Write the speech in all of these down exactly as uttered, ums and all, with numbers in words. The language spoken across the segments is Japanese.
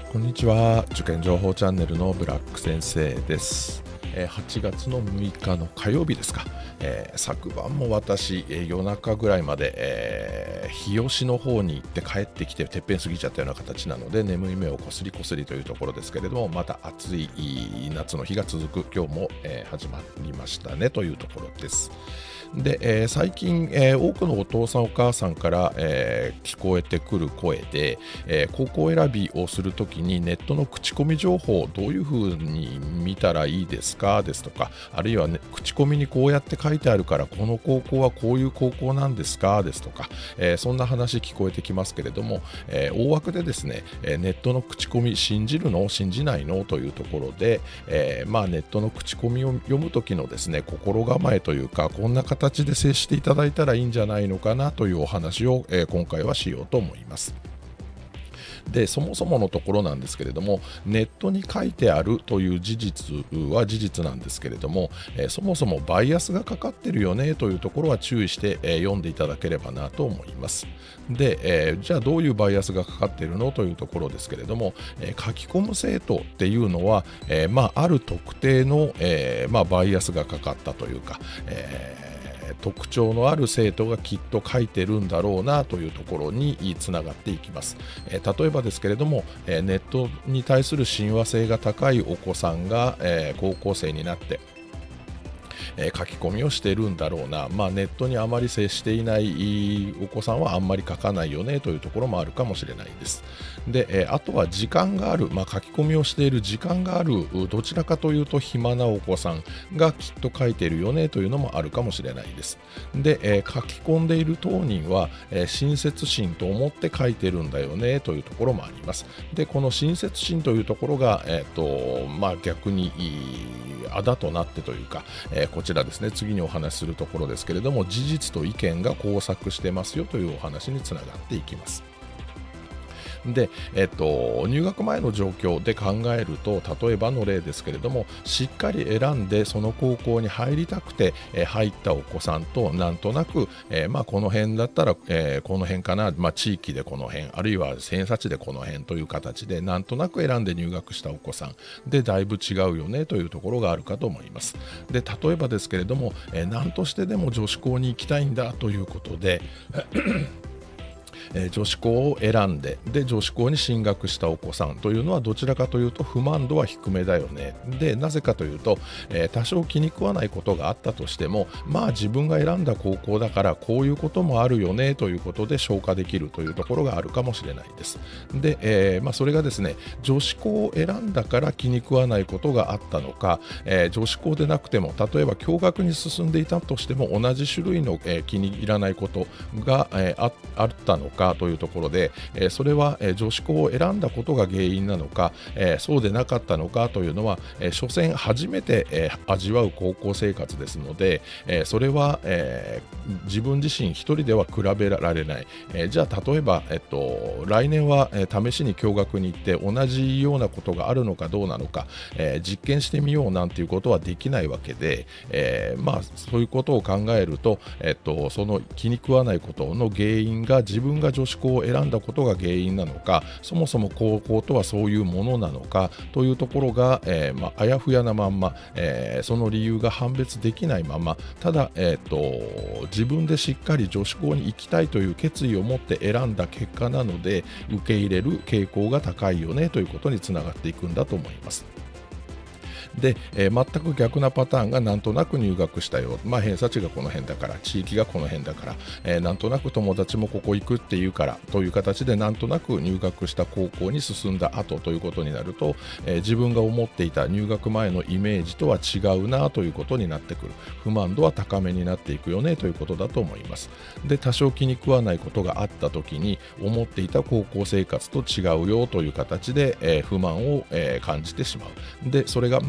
こんにちは。受験情報チャンネルのブラック先生です。はちがつのむいかの火曜日ですか。えー、昨晩も私、えー、夜中ぐらいまで、えー、日吉の方に行って帰ってきててっぺん過ぎちゃったような形なので、眠い目をこすりこすりというところですけれども、また暑い夏の日が続く今日も、えー、始まりましたねというところです。で、えー、最近、えー、多くのお父さんお母さんから、えー、聞こえてくる声で、えー、高校選びをするときにネットの口コミ情報をどういうふうに見たらいいですかですとか、あるいは、ね、口コミにこうやって書いてあるからこの高校はこういう高校なんですかですとか、えー、そんな話聞こえてきますけれども、えー、大枠でですね、ネットの口コミ信じるの信じないのというところで、えーまあ、ネットの口コミを読むときのですね、心構えというか、こんな形形で接していただいたらいいんじゃないのかなというお話を、えー、今回はしようと思います。で、そもそものところなんですけれども、ネットに書いてあるという事実は事実なんですけれども、えー、そもそもバイアスがかかってるよねというところは注意して、えー、読んでいただければなと思います。で、えー、じゃあどういうバイアスがかかっているのというところですけれども、えー、書き込む生徒っていうのは、えーまあ、ある特定の、えーまあ、バイアスがかかったというか、えー特徴のある生徒がきっと書いてるんだろうなというところにつながっていきます。えー、例えばですけれども、えー、ネットに対する親和性が高いお子さんが、えー、高校生になってえー、書き込みをしているんだろうな、まあ、ネットにあまり接していないお子さんはあんまり書かないよねというところもあるかもしれないです。で、えー、あとは時間がある、まあ、書き込みをしている時間がある、どちらかというと暇なお子さんがきっと書いているよねというのもあるかもしれないです。で、えー、書き込んでいる当人は、えー、親切心と思って書いてるんだよねというところもあります。で、この親切心というところが、えーとまあ、逆にあだとなってというか、えー、こちらですね、次にお話しするところですけれども、事実と意見が交錯してますよというお話につながっていきます。で、えっと、入学前の状況で考えると、例えばの例ですけれども、しっかり選んでその高校に入りたくて、えー、入ったお子さんと、なんとなく、えーまあ、この辺だったら、えー、この辺かな、まあ、地域でこの辺、あるいは偏差値でこの辺という形で、なんとなく選んで入学したお子さんで、だいぶ違うよねというところがあるかと思います。で、例えばですけれども、えー、何としてでも女子校に行きたいんだということで、えー、女子校を選んでで女子校に進学したお子さんというのはどちらかというと不満度は低めだよね。で、なぜかというと、えー、多少気に食わないことがあったとしても、まあ自分が選んだ高校だからこういうこともあるよねということで消化できるというところがあるかもしれないです。で、えーまあ、それがですね、女子校を選んだから気に食わないことがあったのか、えー、女子校でなくても例えば共学に進んでいたとしても同じ種類の、えー、気に入らないことが、えー、あ, あったのかというところで、えー、それは、えー、女子校を選んだことが原因なのか、えー、そうでなかったのかというのは、えー、所詮初めて、えー、味わう高校生活ですので、えー、それは、えー、自分自身一人では比べられない、えー、じゃあ例えば、えっと、来年は、えー、試しに共学に行って同じようなことがあるのかどうなのか、えー、実験してみようなんていうことはできないわけで、えー、まあそういうことを考えると、えっと、その気に食わないことの原因が自分が女子校を選んだことが原因なのか、そもそも高校とはそういうものなのかというところが、えーまあ、あやふやなまんま、えー、その理由が判別できないまま、ただ、えーと、自分でしっかり女子校に行きたいという決意を持って選んだ結果なので、受け入れる傾向が高いよねということにつながっていくんだと思います。で、えー、全く逆なパターンがなんとなく入学したよ、まあ、偏差値がこの辺だから、地域がこの辺だから、えー、なんとなく友達もここ行くっていうからという形でなんとなく入学した高校に進んだ後ということになると、えー、自分が思っていた入学前のイメージとは違うなということになってくる。不満度は高めになっていくよねということだと思います。で、多少気に食わないことがあった時に思っていた高校生活と違うよという形で、えー、不満を、えー、感じてしまう。で、それが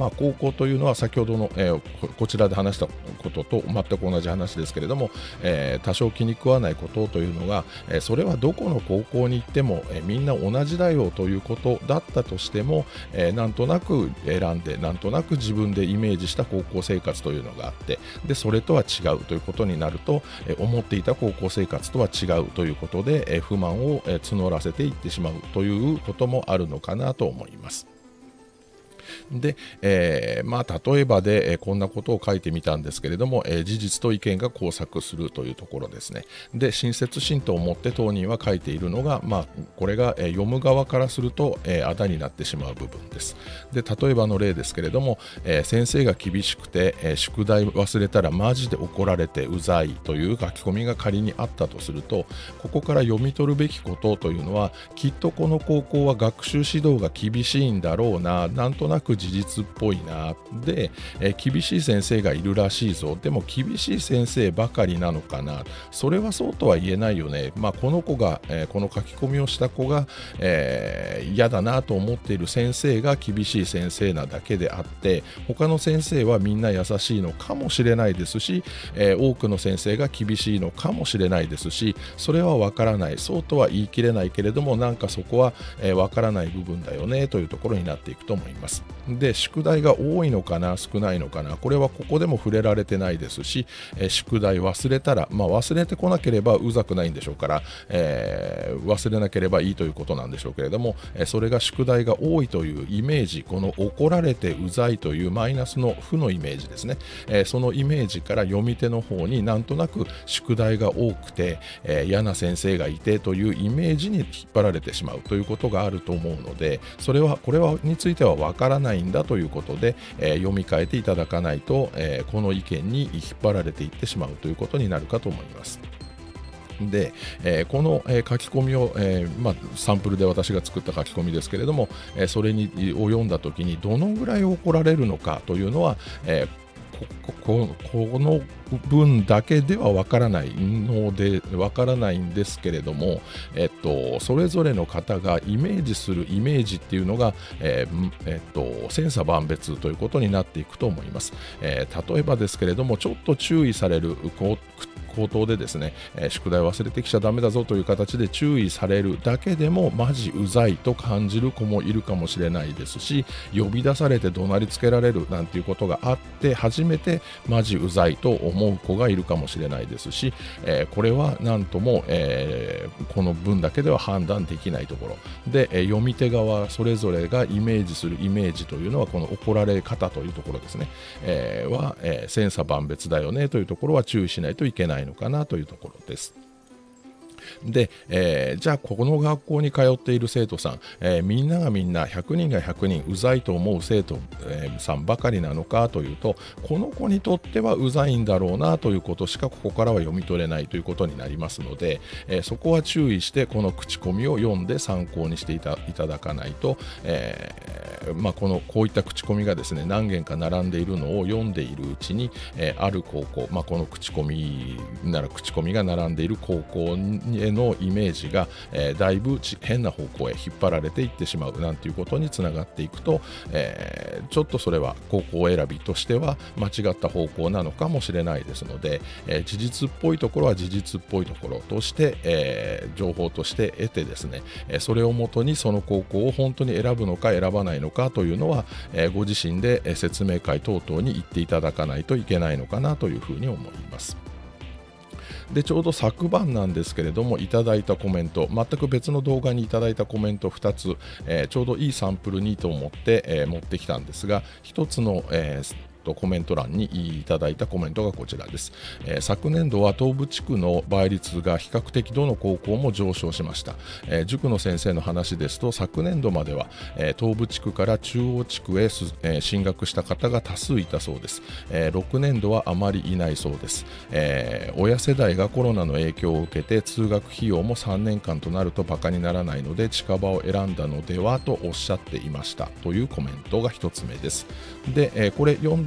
まあ、高校というのは先ほどの、えー、こちらで話したことと全く同じ話ですけれども、えー、多少気に食わないことというのが、えー、それはどこの高校に行っても、えー、みんな同じだよということだったとしても、えー、なんとなく選んでなんとなく自分でイメージした高校生活というのがあって、でそれとは違うということになると、えー、思っていた高校生活とは違うということで、えー、不満を、えー、募らせていってしまうということもあるのかなと思います。で、えーまあ、例えばで、えー、こんなことを書いてみたんですけれども、えー、事実と意見が交錯するというところですね。で、親切心と思って当人は書いているのが、まあ、これが、えー、読む側からすると、えー、あだになってしまう部分です。で、例えばの例ですけれども、えー、先生が厳しくて、えー、宿題忘れたらマジで怒られてうざいという書き込みが仮にあったとすると、ここから読み取るべきことというのは、きっとこの高校は学習指導が厳しいんだろうな、なんとなく事実っぽいな、で、えー、厳しい先生がいるらしいぞ、でも厳しい先生ばかりなのかな、それはそうとは言えないよね。まあ、この子が、えー、この書き込みをした子が、えー、嫌だなと思っている先生が厳しい先生なだけであって、他の先生はみんな優しいのかもしれないですし、えー、多くの先生が厳しいのかもしれないですし、それは分からない、そうとは言い切れないけれども、なんかそこは、えー、分からない部分だよねというところになっていくと思います。で、宿題が多いのかな少ないのかな、これはここでも触れられてないですし、えー、宿題忘れたら、まあ、忘れてこなければうざくないんでしょうから、えー、忘れなければいいということなんでしょうけれども、えー、それが宿題が多いというイメージ、この怒られてうざいというマイナスの負のイメージですね、えー、そのイメージから読み手の方になんとなく宿題が多くて、えー、嫌な先生がいてというイメージに引っ張られてしまうということがあると思うので、それはこれはについてはわからないんだということで、えー、読み替えていただかないと、えー、この意見に引っ張られていってしまうということになるかと思います。で、えー、この、えー、書き込みを、えーまあ、サンプルで私が作った書き込みですけれども、えー、それにを読んだときにどのぐらい怒られるのかというのは、えーこ, こ, この文だけではわからないのでわからないんですけれども、えっと、それぞれの方がイメージするイメージっていうのが、えーえっと、千差万別ということになっていくと思います。えー、例えばですけれども、ちょっと注意されるこう口頭でですね、えー、宿題忘れてきちゃダメだぞという形で注意されるだけでもマジうざいと感じる子もいるかもしれないですし、呼び出されて怒鳴りつけられるなんていうことがあって初めてマジうざいと思う子がいるかもしれないですし、えー、これは何とも、えー、この文だけでは判断できないところで、えー、読み手側それぞれがイメージするイメージというのはこの怒られ方というところですね、えー、は、えー、千差万別だよねというところは注意しないといけないのかなというところです。で、えー、じゃあこの学校に通っている生徒さん、えー、みんながみんなひゃくにんがひゃくにんうざいと思う生徒、えー、さんばかりなのかというと、この子にとってはうざいんだろうなということしかここからは読み取れないということになりますので、えー、そこは注意してこの口コミを読んで参考にしていた、いただかないと、えーまあ、このこういった口コミがですね何件か並んでいるのを読んでいるうちに、えー、ある高校、まあ、この口コミなら口コミが並んでいる高校へのイメージが、えー、だいぶ変な方向へ引っ張られていってしまうなんていうことにつながっていくと、えー、ちょっとそれは高校選びとしては間違った方向なのかもしれないですので、えー、事実っぽいところは事実っぽいところとして、えー、情報として得てですね、えー、それをもとにその高校を本当に選ぶのか選ばないのかというのは、えー、ご自身で説明会等々に行っていただかないといけないのかなというふうに思います。でちょうど昨晩なんですけれどもいただいたコメント、全く別の動画にいただいたコメントふたつ、えー、ちょうどいいサンプルにと思って、えー、持ってきたんですが、ひとつの、えーとコメント欄にいただいたコメントがこちらです。えー、昨年度は東部地区の倍率が比較的どの高校も上昇しました。えー、塾の先生の話ですと昨年度までは、えー、東部地区から中央地区へ、えー、進学した方が多数いたそうです。えー、ろくねん度はあまりいないそうです。えー、親世代がコロナの影響を受けて通学費用もさんねんかんとなるとバカにならないので近場を選んだのではとおっしゃっていましたというコメントがひとつめです。で、えー、これ読んで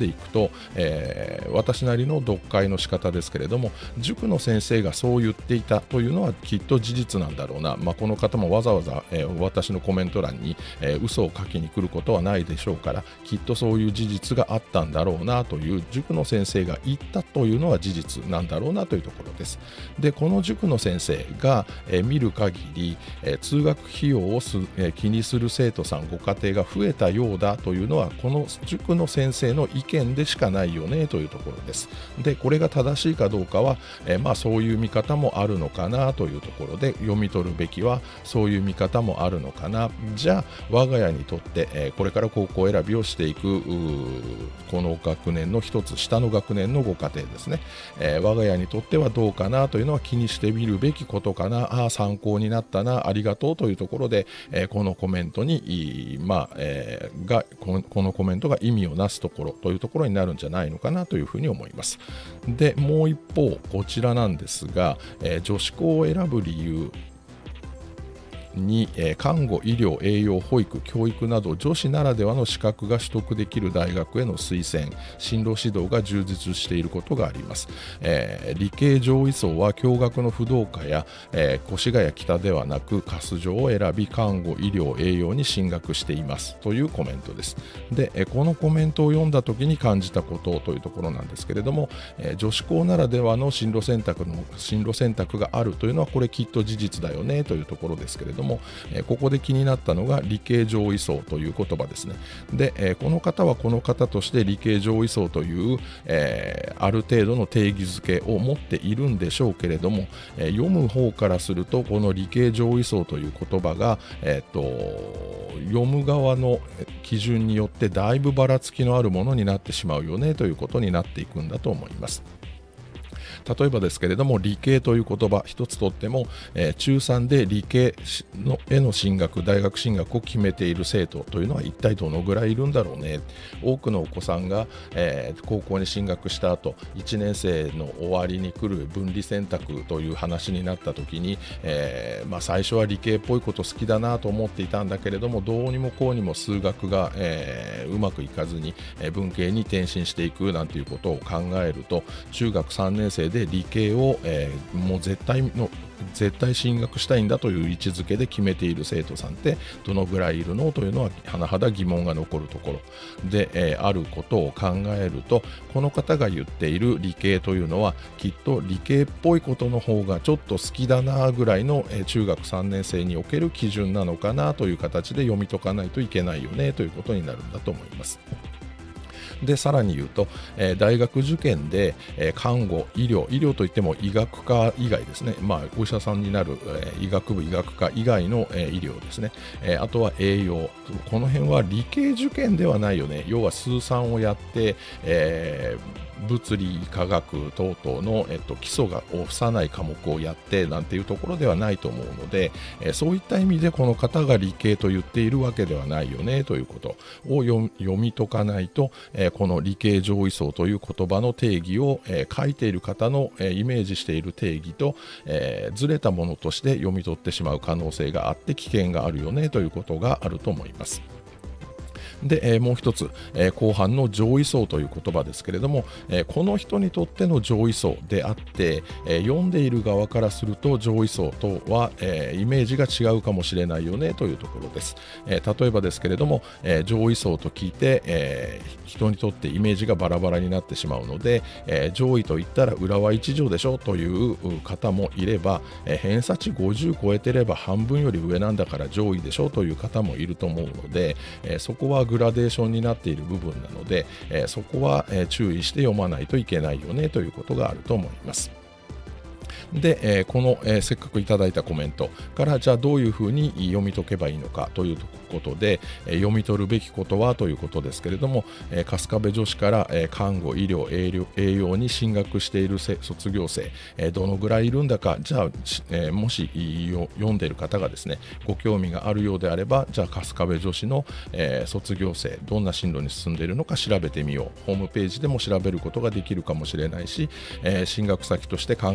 でいくと、えー、私なりの読解の仕方ですけれども、塾の先生がそう言っていたというのはきっと事実なんだろうな、まあ、この方もわざわざ、えー、私のコメント欄に、えー、嘘を書きに来ることはないでしょうから、きっとそういう事実があったんだろうなという、塾の先生が言ったというのは事実なんだろうなというところです。で、この塾の先生が、えー、見る限り、えー、通学費用をす、えー、気にする生徒さんご家庭が増えたようだというのは、この塾の先生の意見でしかないよねというところです。で、これが正しいかどうかは、えー、まあそういう見方もあるのかなというところで、読み取るべきはそういう見方もあるのかな。じゃあ我が家にとって、えー、これから高校選びをしていくこの学年の一つ下の学年のご家庭ですね、えー、我が家にとってはどうかなというのは気にしてみるべきことかな。ああ、参考になったな、ありがとうというところで、えー、このコメントに、まあえー、がこのコメントが意味をなすところというところになるんじゃないのかなというふうに思います。で、もう一方こちらなんですが、えー、女子校を選ぶ理由に、えー、看護、医療、栄養、保育、教育など女子ならではの資格が取得できる大学への推薦、進路指導が充実していることがあります。えー、理系上位層は共学の不動科や、えー、越谷北ではなく春日を選び、看護、医療、栄養に進学していますというコメントです。で、えー、このコメントを読んだ時に感じたことというところなんですけれども、えー、女子校ならではの進路選択の進路選択があるというのはこれきっと事実だよねというところですけれども、もえー、ここで気になったのが理系上位層という言葉ですね。で、えー、この方はこの方として理系上位層という、えー、ある程度の定義づけを持っているんでしょうけれども、えー、読む方からするとこの理系上位層という言葉が、えー、と読む側の基準によってだいぶばらつきのあるものになってしまうよねということになっていくんだと思います。例えばですけれども、理系という言葉一つとっても、えー、中さんで理系のへの進学、大学進学を決めている生徒というのは一体どのぐらいいるんだろうね。多くのお子さんが、えー、高校に進学した後、いちねん生の終わりに来る分離選択という話になった時に、えーまあ、最初は理系っぽいこと好きだなと思っていたんだけれども、どうにもこうにも数学が、えー、うまくいかずに、えー、文系に転身していくなんていうことを考えると、中学さんねん生で理系を、えー、もう絶対の絶対進学したいんだという位置づけで決めている生徒さんってどのぐらいいるのというのは甚だ疑問が残るところで、えー、あることを考えると、この方が言っている理系というのはきっと理系っぽいことの方がちょっと好きだなぐらいの、えー、中学さんねん生における基準なのかなという形で読み解かないといけないよねということになるんだと思います。で、さらに言うと、えー、大学受験で、えー、看護、医療、医療といっても医学科以外ですね、まあ、お医者さんになる、えー、医学部、医学科以外の、えー、医療ですね、えー、あとは栄養、この辺は理系受験ではないよね。要は数三をやって、えー物理科学等々の、えっと、基礎が幼い科目をやってなんていうところではないと思うので、えー、そういった意味でこの方が理系と言っているわけではないよねということを読み解かないと、えー、この理系上位層という言葉の定義を、えー、書いている方の、えー、イメージしている定義と、えー、ずれたものとして読み取ってしまう可能性があって危険があるよねということがあると思います。で、えー、もう一つ、えー、後半の上位層という言葉ですけれども、えー、この人にとっての上位層であって、えー、読んでいる側からすると上位層とは、えー、イメージが違うかもしれないよねというところです。えー、例えばですけれども、えー、上位層と聞いて、えー、人にとってイメージがバラバラになってしまうので、えー、上位といったら浦和一条でしょという方もいれば、えー、偏差値ごじゅう超えてれば半分より上なんだから上位でしょという方もいると思うので、えー、そこはグラデーションになっている部分なので、えー、そこは、えー、注意して読まないといけないよねということがあると思います。で、えー、この、えー、せっかくいただいたコメントからじゃあどういうふうに読み解けばいいのかということで、えー、読み取るべきことはということですけれども、えー、春日部女子から、えー、看護、医療、栄養、栄養に進学している卒業生、えー、どのぐらいいるんだか、じゃあ、えー、もし読んでいる方がですねご興味があるようであれば、じゃあ春日部女子の、えー、卒業生どんな進路に進んでいるのか調べてみよう。ホームページでも調べることができるかもしれないし、えー、進学先として考えている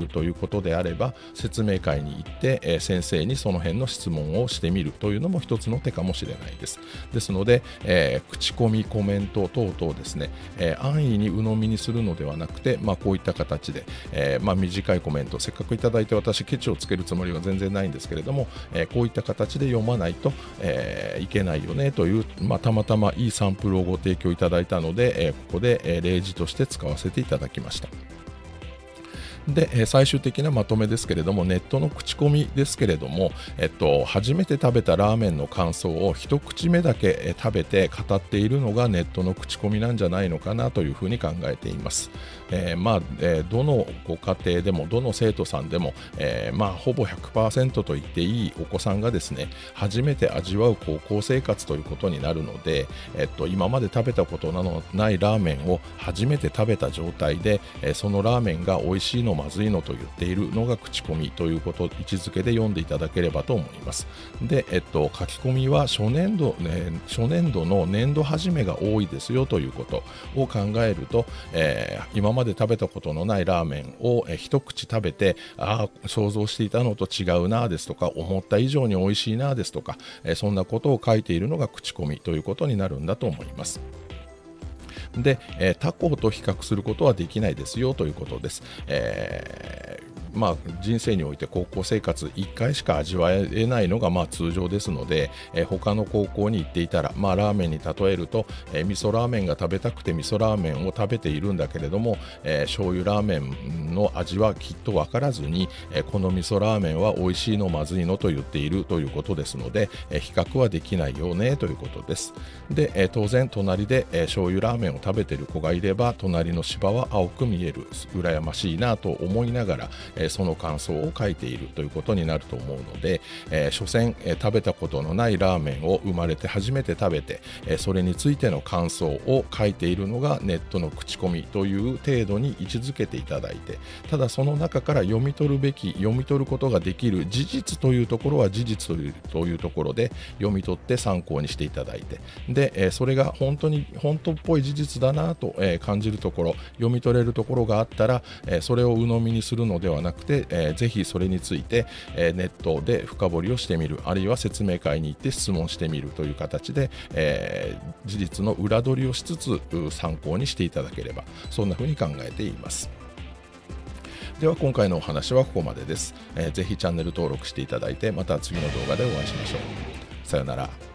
るということであれば、説明会に行って、えー、先生にその辺の質問をしてみるというのも一つの手かもしれないです。ですので、えー、口コミ、コメント等々ですね、えー、安易に鵜呑みにするのではなくて、まあ、こういった形で、えーまあ、短いコメント、せっかくいただいて私ケチをつけるつもりは全然ないんですけれども、えー、こういった形で読まないと、えー、いけないよねという、まあ、たまたまいいサンプルをご提供いただいたので、えー、ここで、えー、例示として使わせていただきました。で、最終的なまとめですけれども、ネットの口コミですけれども、えっと、初めて食べたラーメンの感想を一口目だけ食べて語っているのがネットの口コミなんじゃないのかなというふうに考えています。えー、まあ、えー、どのご家庭でもどの生徒さんでも、えー、まあほぼ ひゃくパーセント と言っていいお子さんがですね、初めて味わう高校生活ということになるので、えっと、今まで食べたことのないラーメンを初めて食べた状態で、えー、そのラーメンが美味しいのまずいのと言っているのが口コミということ、位置づけで読んでいただければと思います。で、えっと、書き込みは初年度、ね、初年度の年度始めが多いですよということを考えると、えー、今まで食べたことのないラーメンを、えー、一口食べて、ああ想像していたのと違うなですとか、思った以上に美味しいなですとか、えー、そんなことを書いているのが口コミということになるんだと思います。で、えー、他校と比較することはできないですよということです。えーまあ、人生において高校生活いっかいしか味わえないのがまあ通常ですので、えー、他の高校に行っていたら、まあ、ラーメンに例えると、えー、味噌ラーメンが食べたくて味噌ラーメンを食べているんだけれども、えー、醤油ラーメンの味はきっと分からずに、えー、この味噌ラーメンは美味しいのまずいのと言っているということですので、えー、比較はできないよねということです。で、えー、当然隣で、えー、醤油ラーメンを食べている子がいれば、隣の芝は青く見える、羨ましいなと思いながら、えーその感想を書いているということになると思うので、えー、所詮、えー、食べたことのないラーメンを生まれて初めて食べて、えー、それについての感想を書いているのがネットの口コミという程度に位置づけていただいて、ただその中から読み取るべき、読み取ることができる事実というところは事実という、というところで読み取って参考にしていただいて、で、えー、それが本当に本当っぽい事実だなと、えー、感じるところ、読み取れるところがあったら、えー、それを鵜呑みにするのではなくて、えー、ぜひそれについて、えー、ネットで深掘りをしてみる、あるいは説明会に行って質問してみるという形で、えー、事実の裏取りをしつつ参考にしていただければ、そんなふうに考えています。では今回のお話はここまでです。えー、ぜひチャンネル登録していただいて、また次の動画でお会いしましょう。さよなら。